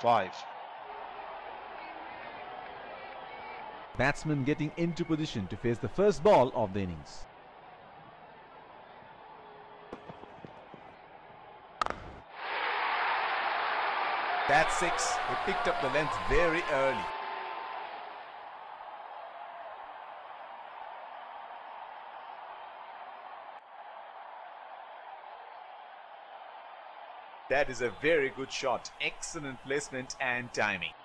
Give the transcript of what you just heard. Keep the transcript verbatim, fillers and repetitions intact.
five. Batsman getting into position to face the first ball of the innings. That's six. He picked up the length very early. That is a very good shot. Excellent placement and timing.